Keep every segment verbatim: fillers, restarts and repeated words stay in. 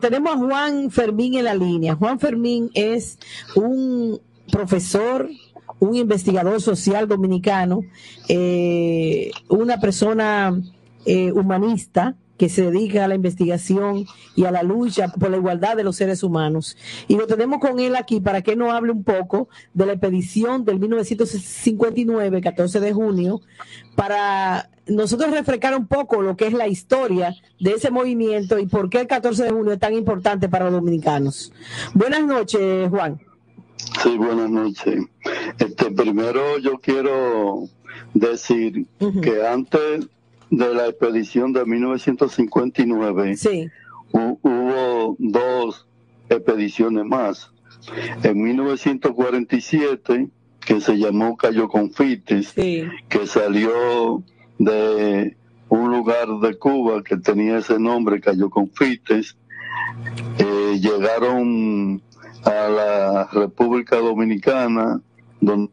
tenemos a Juan Fermín en la línea. Juan Fermín es un profesor, un investigador social dominicano, eh, una persona eh, humanista que se dedica a la investigación y a la lucha por la igualdad de los seres humanos. Y lo tenemos con él aquí para que nos hable un poco de la expedición del mil novecientos cincuenta y nueve, catorce de junio, para nosotros refrescar un poco lo que es la historia de ese movimiento y por qué el catorce de junio es tan importante para los dominicanos. Buenas noches, Juan. Sí, buenas noches. Este, primero yo quiero decir uh-huh. que antes de la expedición de mil novecientos cincuenta y nueve sí. hu- hubo dos expediciones más. En mil novecientos cuarenta y siete, que se llamó Cayo Confites, sí. que salió de un lugar de Cuba que tenía ese nombre, Cayo Confites, eh, llegaron a la República Dominicana, donde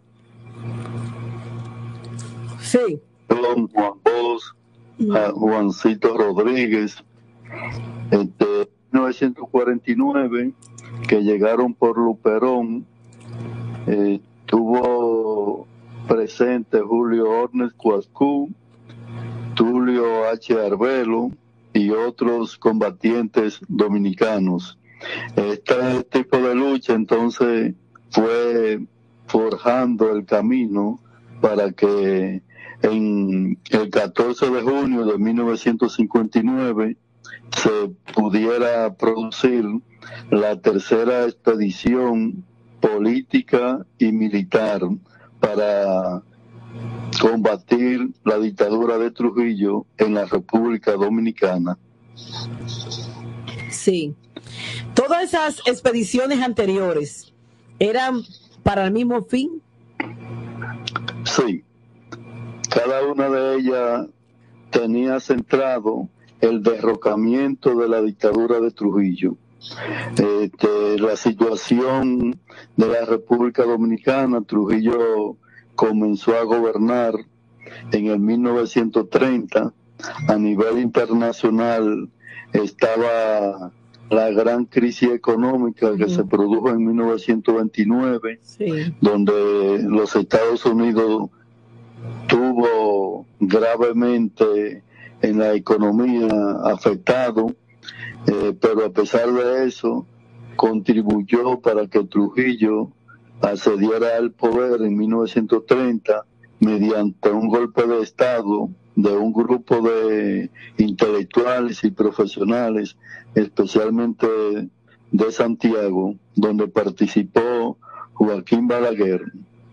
sí. Juan Bosch, a Juancito Rodríguez, este, en mil novecientos cuarenta y nueve, que llegaron por Luperón, eh, tuvo presente Julio Ornes Cuascú, Tulio H. Arbelo y otros combatientes dominicanos. Este tipo de lucha entonces fue forjando el camino para que en el catorce de junio de mil novecientos cincuenta y nueve se pudiera producir la tercera expedición política y militar para combatir la dictadura de Trujillo en la República Dominicana. Sí. Todas esas expediciones anteriores eran para el mismo fin. Sí. Cada una de ellas tenía centrado el derrocamiento de la dictadura de Trujillo. Este, la situación de la República Dominicana, Trujillo comenzó a gobernar en el mil novecientos treinta. A nivel internacional estaba la gran crisis económica que uh-huh. se produjo en mil novecientos veintinueve, sí. donde los Estados Unidos tuvo gravemente en la economía afectado, eh, pero a pesar de eso contribuyó para que Trujillo accediera al poder en mil novecientos treinta mediante un golpe de Estado de un grupo de intelectuales y profesionales, especialmente de Santiago, donde participó Joaquín Balaguer.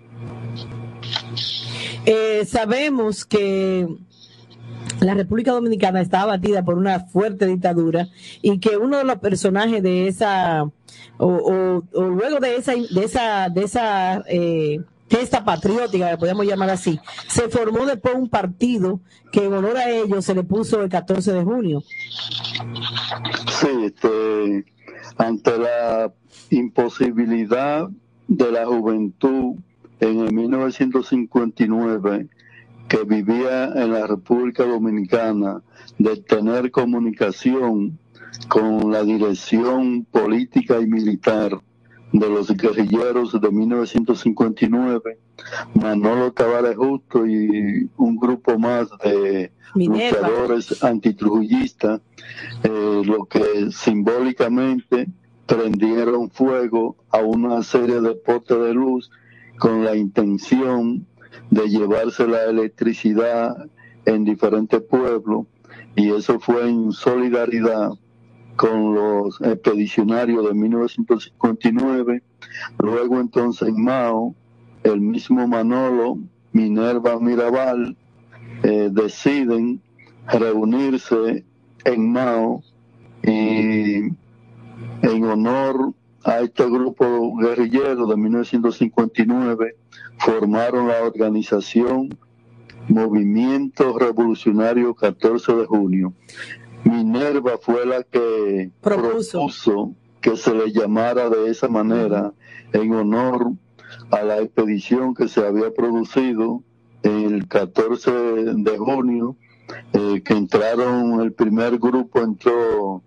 Eh, sabemos que la República Dominicana está abatida por una fuerte dictadura y que uno de los personajes de esa o, o, o luego de esa de esa de esa eh, gesta patriótica, que podemos llamar así, se formó después un partido que en honor a ellos se le puso el catorce de junio. Sí, este, ante la imposibilidad de la juventud en el mil novecientos cincuenta y nueve, que vivía en la República Dominicana, de tener comunicación con la dirección política y militar de los guerrilleros de mil novecientos cincuenta y nueve, Manolo Tavares Justo y un grupo más de Minerva. luchadores antitrujillistas, eh, lo que simbólicamente prendieron fuego a una serie de postes de luz con la intención de llevarse la electricidad en diferentes pueblos, y eso fue en solidaridad con los expedicionarios de mil novecientos cincuenta y nueve. Luego entonces en Mao, el mismo Manolo, Minerva Mirabal, eh, deciden reunirse en Mao y en honor a este grupo guerrillero de mil novecientos cincuenta y nueve formaron la organización Movimiento Revolucionario catorce de junio. Minerva fue la que propuso. propuso que se le llamara de esa manera en honor a la expedición que se había producido el catorce de junio, eh, que entraron, el primer grupo entró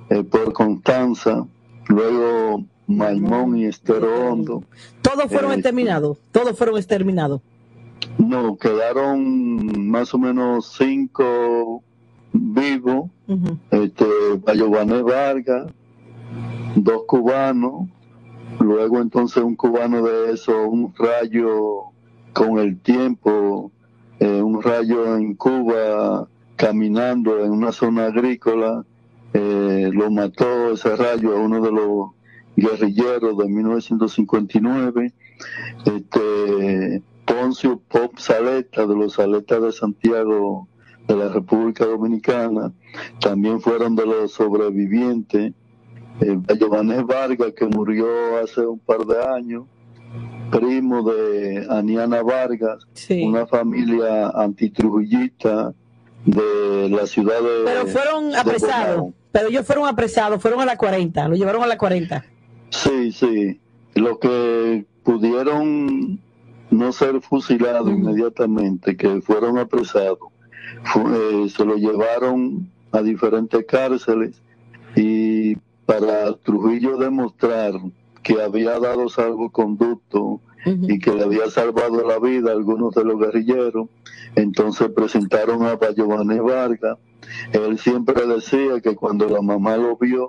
eh, por Constanza, luego Maimón y Estero Hondo. Todos fueron eh, exterminados, todos fueron exterminados. No, quedaron más o menos cinco vivos, uh-huh. este, Bayované Vargas, dos cubanos, luego entonces un cubano de eso, un rayo con el tiempo, eh, un rayo en Cuba caminando en una zona agrícola, eh, lo mató ese rayo a uno de los guerrilleros de mil novecientos cincuenta y nueve, este, Poncio Pop Saleta, de los Saletas de Santiago de la República Dominicana, también fueron de los sobrevivientes, eh, Giovanés Vargas, que murió hace un par de años, primo de Aniana Vargas, sí. Una familia antitrujillista de la ciudad de... Pero fueron apresados, pero ellos fueron apresados, fueron a la cuarenta, lo llevaron a la cuarenta. Sí, sí, lo que pudieron no ser fusilados uh-huh. inmediatamente, que fueron apresados, fue, eh, se lo llevaron a diferentes cárceles y para Trujillo demostrar que había dado salvoconducto uh-huh. y que le había salvado la vida a algunos de los guerrilleros, entonces presentaron a Bayované Vargas. Él siempre decía que cuando la mamá lo vio,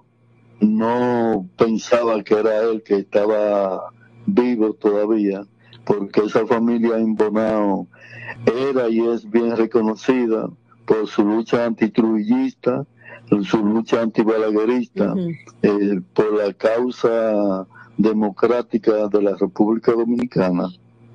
no pensaba que era él, que estaba vivo todavía, porque esa familia en Bonao era y es bien reconocida por su lucha antitrujillista, su lucha antibalaguerista, uh-huh. eh, por la causa democrática de la República Dominicana.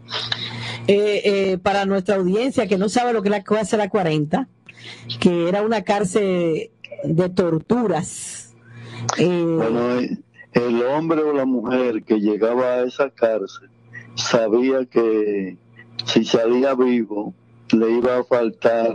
Eh, eh, para nuestra audiencia que no sabe lo que es la cárcel La cuarenta, que era una cárcel de torturas. Eh, bueno, el hombre o la mujer que llegaba a esa cárcel sabía que si salía vivo le iba a faltar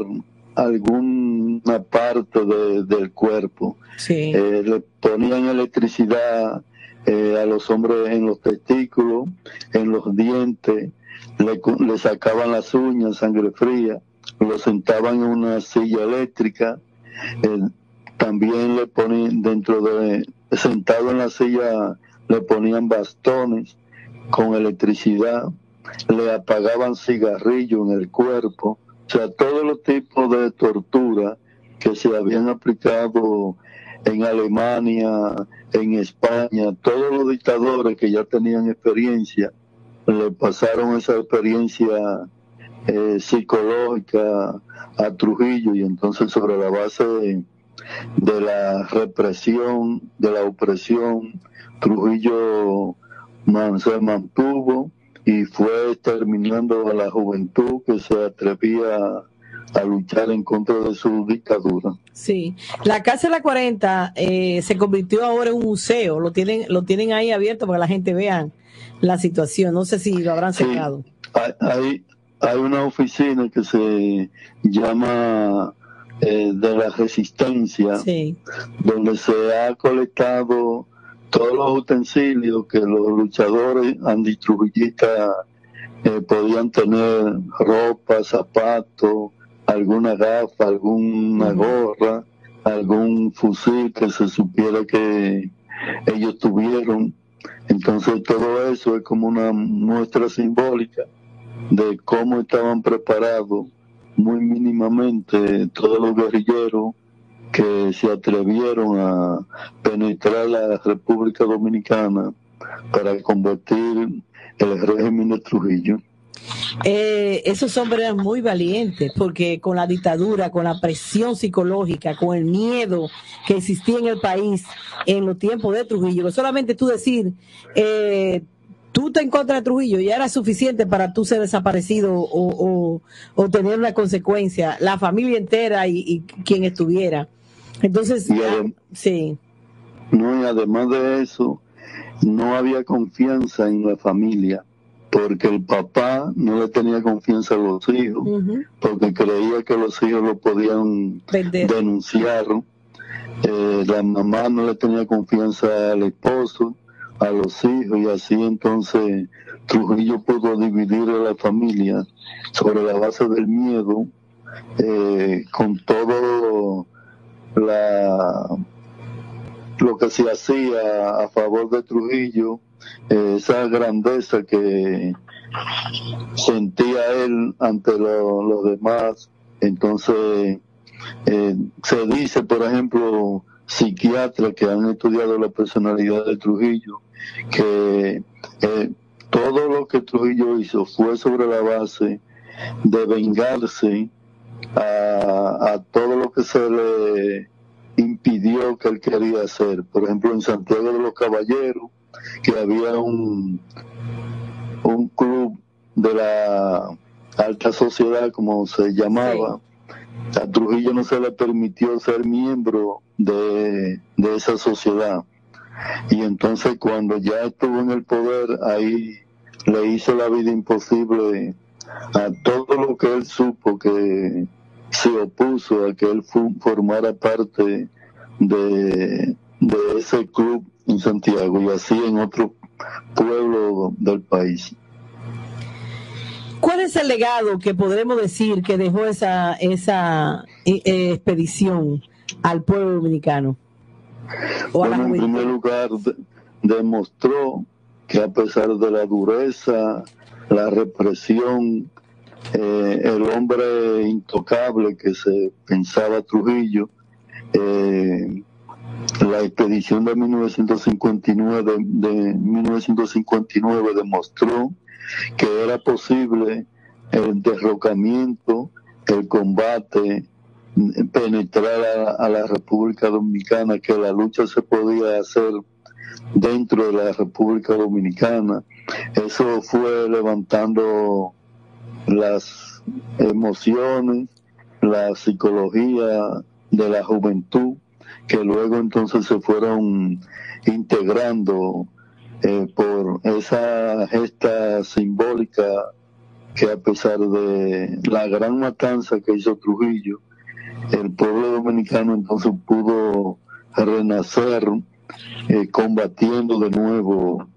alguna parte de, del cuerpo. Sí. Eh, le ponían electricidad eh, a los hombres en los testículos, en los dientes, le, le sacaban las uñas, sangre fría, lo sentaban en una silla eléctrica, eh, también le ponían dentro de, sentado en la silla, le ponían bastones con electricidad, le apagaban cigarrillos en el cuerpo, o sea, todos los tipos de tortura que se habían aplicado en Alemania, en España, todos los dictadores que ya tenían experiencia, le pasaron esa experiencia eh, psicológica a Trujillo, y entonces sobre la base de, de la represión, de la opresión, Trujillo man, se mantuvo y fue terminando a la juventud que se atrevía a, a luchar en contra de su dictadura. Sí, la cárcel La cuarenta eh, se convirtió ahora en un museo, lo tienen lo tienen ahí abierto para que la gente vea la situación, no sé si lo habrán cerrado. Sí, hay, hay una oficina que se llama eh, de la Resistencia, sí. donde se ha colectado todos los utensilios que los luchadores antitrujillistas eh, podían tener, ropa, zapatos, alguna gafa, alguna gorra, algún fusil que se supiera que ellos tuvieron. Entonces todo eso es como una muestra simbólica de cómo estaban preparados muy mínimamente todos los guerrilleros que se atrevieron a penetrar la República Dominicana para convertir el régimen de Trujillo. Eh, esos hombres eran muy valientes, porque con la dictadura, con la presión psicológica, con el miedo que existía en el país en los tiempos de Trujillo, solamente tú decir, eh, tú te en contra de Trujillo, ya era suficiente para tú ser desaparecido o, o, o tener una consecuencia, la familia entera y, y quien estuviera. Entonces, y adem- sí. No, y además de eso, no había confianza en la familia, porque el papá no le tenía confianza a los hijos, uh-huh. porque creía que los hijos lo podían Vender. denunciar. Eh, la mamá no le tenía confianza al esposo, a los hijos, y así entonces Trujillo pudo dividir a la familia sobre la base del miedo, eh, con todo la lo que se hacía a favor de Trujillo, eh, esa grandeza que sentía él ante lo, los demás. Entonces, eh, se dice, por ejemplo, psiquiatras que han estudiado la personalidad de Trujillo, que eh, todo lo que Trujillo hizo fue sobre la base de vengarse a, a todo lo que se le impidió que él quería hacer. Por ejemplo, en Santiago de los Caballeros, que había un, un club de la alta sociedad, como se llamaba, sí. A Trujillo no se le permitió ser miembro de, de esa sociedad. Y entonces cuando ya estuvo en el poder, ahí le hizo la vida imposible a todo lo que él supo que se opuso a que él formara parte de, de ese club en Santiago y así en otros pueblos del país. ¿Cuál es el legado que podremos decir que dejó esa, esa eh, expedición al pueblo dominicano? ¿O bueno, en primer lugar, de, demostró que a pesar de la dureza, la represión, eh, el hombre intocable que se pensaba Trujillo, eh, la expedición de mil novecientos cincuenta y nueve, de, de mil novecientos cincuenta y nueve demostró que era posible el derrocamiento, el combate, penetrar a, a la República Dominicana, que la lucha se podía hacer dentro de la República Dominicana. Eso fue levantando las emociones, la psicología de la juventud, que luego entonces se fueron integrando eh, por esa gesta simbólica que a pesar de la gran matanza que hizo Trujillo, el pueblo dominicano entonces pudo renacer eh, combatiendo de nuevo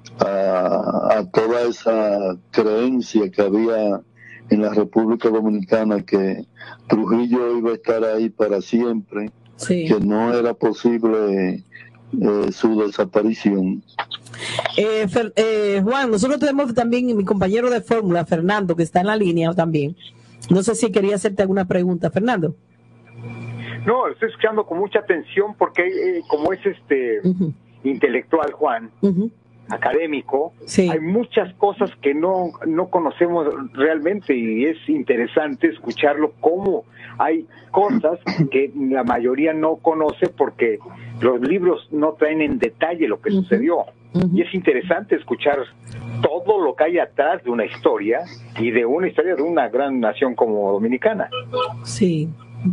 a, a toda esa creencia que había en la República Dominicana, que Trujillo iba a estar ahí para siempre, sí. Que no era posible eh, su desaparición. Eh, Fer, eh, Juan, nosotros tenemos también mi compañero de fórmula, Fernando, que está en la línea también. No sé si quería hacerte alguna pregunta, Fernando. No, estoy escuchando con mucha atención porque eh, como es este uh-huh. intelectual, Juan, uh-huh. académico, sí. Hay muchas cosas que no, no conocemos realmente y es interesante escucharlo, cómo hay cosas que la mayoría no conoce porque los libros no traen en detalle lo que uh-huh. sucedió. Uh-huh. Y es interesante escuchar todo lo que hay atrás de una historia y de una historia de una gran nación como Dominicana. Sí.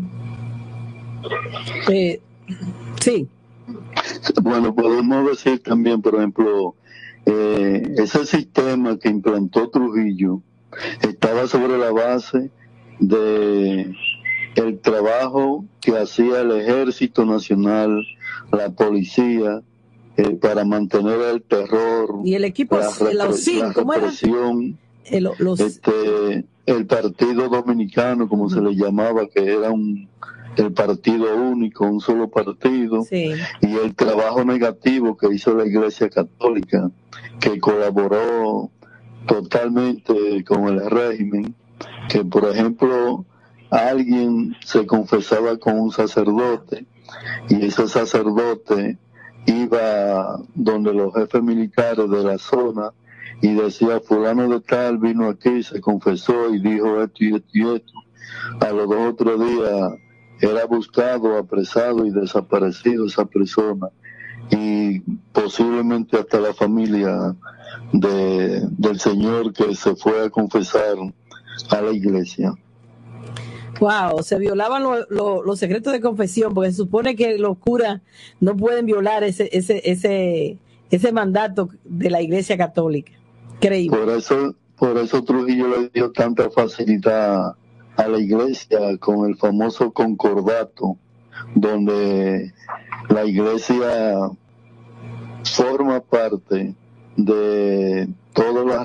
Eh, sí. Bueno, podemos decir también, por ejemplo, eh, ese sistema que implantó Trujillo estaba sobre la base de el trabajo que hacía el Ejército Nacional, la policía, eh, para mantener el terror y el equipo, la, repre- la, O S I N, la represión, el, los... este, el Partido Dominicano, como uh-huh. se le llamaba, que era un el partido único, un solo partido, sí. Y el trabajo negativo que hizo la Iglesia Católica, que colaboró totalmente con el régimen, que por ejemplo alguien se confesaba con un sacerdote y ese sacerdote iba donde los jefes militares de la zona y decía fulano de tal vino aquí, se confesó y dijo esto y esto y esto. A los dos o tres días era buscado, apresado y desaparecido esa persona, y posiblemente hasta la familia de, del señor que se fue a confesar a la iglesia. Wow, se violaban lo, lo, los secretos de confesión, porque se supone que los curas no pueden violar ese ese ese ese mandato de la Iglesia Católica. Creíble. Por eso, por eso Trujillo le dio tanta facilidad a la iglesia con el famoso concordato, donde la iglesia forma parte de toda la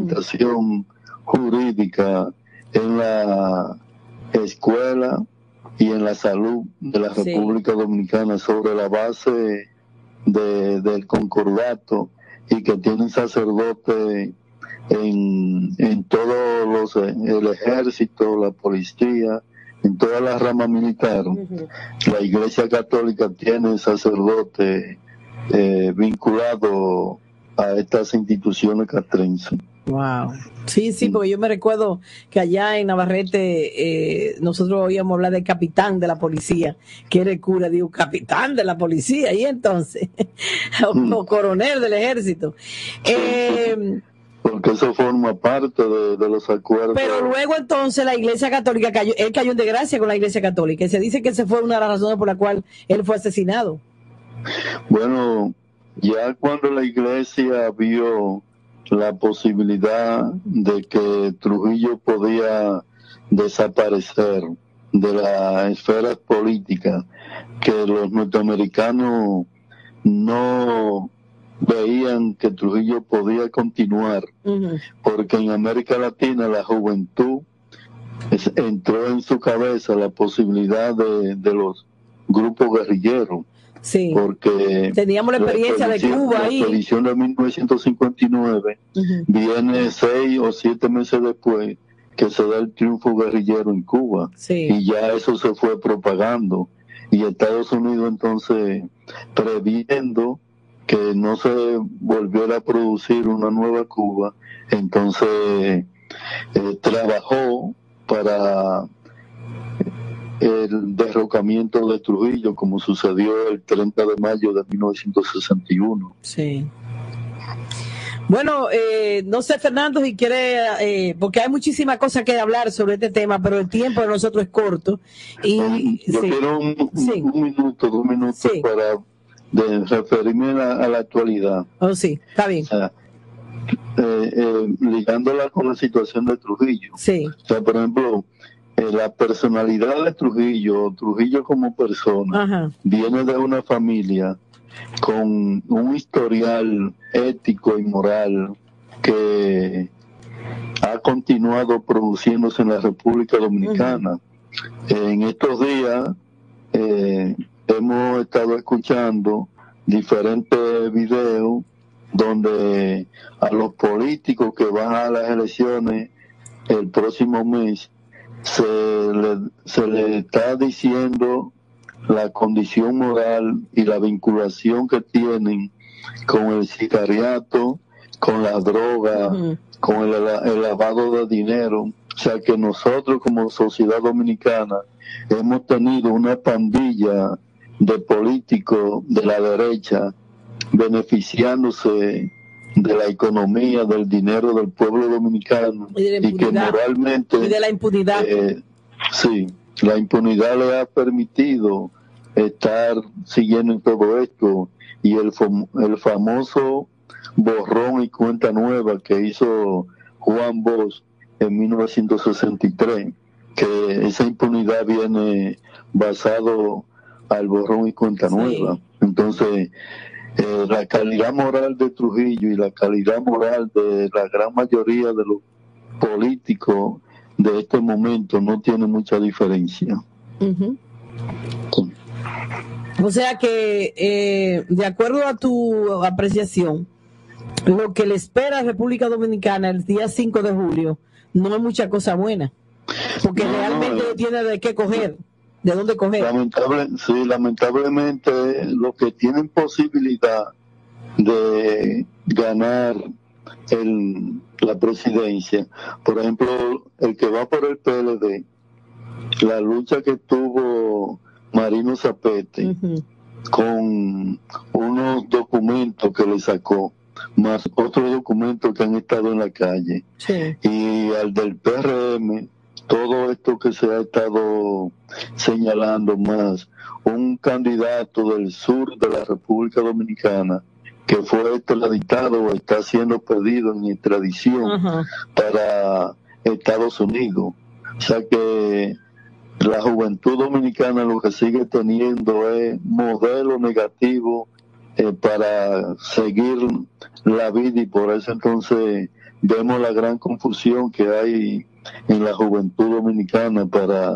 reglamentación jurídica en la escuela, y en la salud de la República sí. Dominicana sobre la base de, del concordato, y que tienen sacerdotes en, en todos los, el ejército, la policía, en toda la rama militar. Uh-huh. La Iglesia Católica tiene sacerdotes eh, vinculados a estas instituciones castrenses. Wow. Sí, sí, porque yo me recuerdo que allá en Navarrete eh, nosotros oíamos hablar del capitán de la policía, que era el cura, digo, capitán de la policía, y entonces, o, mm. o coronel del ejército. Eh, porque eso forma parte de, de los acuerdos. Pero luego entonces la Iglesia Católica cayó, él cayó en desgracia con la Iglesia Católica, y se dice que esa fue una de las razones por la cual él fue asesinado. Bueno, ya cuando la Iglesia vio la posibilidad de que Trujillo podía desaparecer de la esfera política, que los norteamericanos no veían que Trujillo podía continuar, uh-huh. porque en América Latina la juventud es, entró en su cabeza la posibilidad de, de los grupos guerrilleros. Sí, porque teníamos la experiencia la de Cuba ahí. La expedición de mil novecientos cincuenta y nueve uh-huh. viene seis o siete meses después que se da el triunfo guerrillero en Cuba. Sí. Y ya eso se fue propagando. Y Estados Unidos entonces, previendo que no se volviera a producir una nueva Cuba, entonces eh, trabajó para el derrocamiento de Trujillo, como sucedió el treinta de mayo de mil novecientos sesenta y uno. Sí. Bueno, eh, no sé, Fernando, si quiere, eh, porque hay muchísimas cosas que hablar sobre este tema, pero el tiempo de nosotros es corto. Y, Yo sí. quiero un, sí. un minuto, dos minutos sí. para de referirme a la, a la actualidad. Oh, sí, está bien. O sea, eh, eh, ligándola con la situación de Trujillo. Sí. O sea, por ejemplo, eh, la personalidad de Trujillo, Trujillo como persona, Ajá. viene de una familia con un historial ético y moral que ha continuado produciéndose en la República Dominicana. Uh-huh. En estos días eh, hemos estado escuchando diferentes videos donde a los políticos que van a las elecciones el próximo mes se le, se le está diciendo la condición moral y la vinculación que tienen con el sicariato, con la droga, uh-huh. con el, el lavado de dinero. O sea que nosotros como sociedad dominicana hemos tenido una pandilla de políticos de la derecha beneficiándose de la economía, del dinero del pueblo dominicano, y, de la y que moralmente y de la impunidad eh, sí, la impunidad le ha permitido estar siguiendo en todo esto, y el, fam- el famoso borrón y cuenta nueva que hizo Juan Bosch en mil novecientos sesenta y tres, que esa impunidad viene basado al borrón y cuenta sí. nueva. Entonces eh, la calidad moral de Trujillo y la calidad moral de la gran mayoría de los políticos de este momento no tiene mucha diferencia. Uh-huh. Sí. O sea que, eh, de acuerdo a tu apreciación, lo que le espera a República Dominicana el día cinco de julio no es mucha cosa buena, porque no, realmente no, no tiene de qué coger, de dónde coger. Lamentable, sí, lamentablemente los que tienen posibilidad de ganar el, la presidencia, por ejemplo, el que va por el P L D, la lucha que tuvo Marino Zapete uh-huh. con unos documentos que le sacó, más otros documentos que han estado en la calle, sí. y al del P R M, todo esto que se ha estado señalando, más un candidato del sur de la República Dominicana que fue extraditado o está siendo pedido en extradición uh-huh. para Estados Unidos. O sea que la juventud dominicana lo que sigue teniendo es modelo negativo eh, para seguir la vida, y por eso entonces vemos la gran confusión que hay en la juventud dominicana para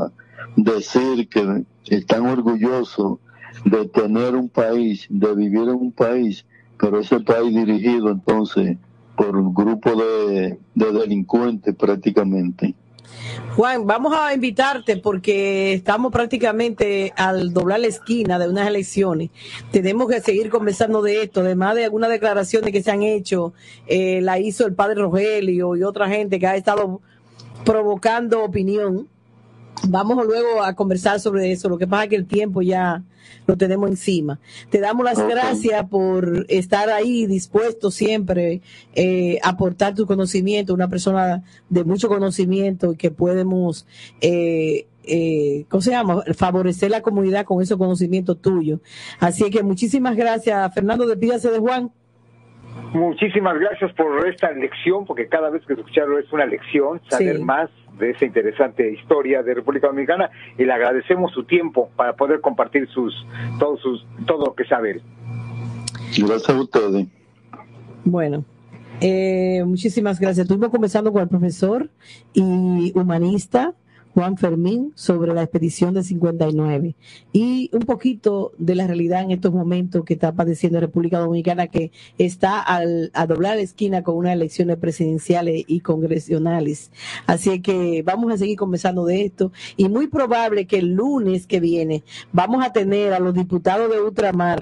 decir que están orgullosos de tener un país, de vivir en un país, pero ese país dirigido entonces por un grupo de, de delincuentes prácticamente. Juan, vamos a invitarte porque estamos prácticamente al doblar la esquina de unas elecciones. Tenemos que seguir conversando de esto, además de algunas declaraciones que se han hecho, eh, la hizo el padre Rogelio y otra gente que ha estado provocando opinión. Vamos luego a conversar sobre eso. Lo que pasa es que el tiempo ya lo tenemos encima. Te damos las okay. gracias por estar ahí dispuesto siempre eh, a aportar tu conocimiento, una persona de mucho conocimiento y que podemos, eh, eh, ¿cómo se llama? Favorecer la comunidad con esos conocimientos tuyos. Así que muchísimas gracias. Fernando, despídase de Juan. Muchísimas gracias por esta lección, porque cada vez que escucharlo es una lección, saber sí. más de esa interesante historia de República Dominicana, y le agradecemos su tiempo para poder compartir sus todos sus todo lo que sabe él. Gracias a ustedes. Bueno, eh, muchísimas gracias. Estuvimos conversando con el profesor y humanista Juan Fermín sobre la expedición de cincuenta y nueve y un poquito de la realidad en estos momentos que está padeciendo República Dominicana, que está al, a doblar la esquina con unas elecciones presidenciales y congresionales. Así que vamos a seguir conversando de esto, y muy probable que el lunes que viene vamos a tener a los diputados de ultramar.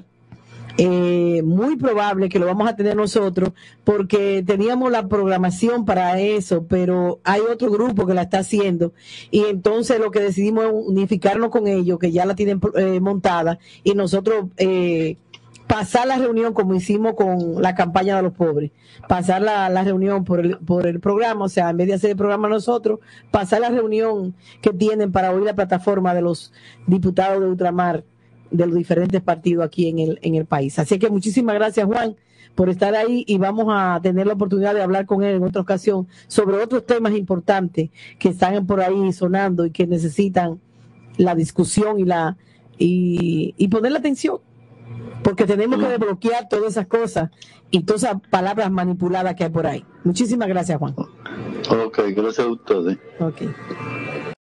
Eh, muy probable que lo vamos a tener nosotros, porque teníamos la programación para eso, pero hay otro grupo que la está haciendo, y entonces lo que decidimos es unificarnos con ellos, que ya la tienen eh, montada, y nosotros eh, pasar la reunión como hicimos con la campaña de los pobres, pasar la, la reunión por el, por el programa, o sea, en vez de hacer el programa nosotros, pasar la reunión que tienen para oír la plataforma de los diputados de ultramar de los diferentes partidos aquí en el en el país. Así que muchísimas gracias, Juan, por estar ahí, y vamos a tener la oportunidad de hablar con él en otra ocasión sobre otros temas importantes que están por ahí sonando y que necesitan la discusión y la y, y poner la atención, porque tenemos que desbloquear todas esas cosas y todas esas palabras manipuladas que hay por ahí. Muchísimas gracias, Juan. Ok, gracias a ustedes. Ok.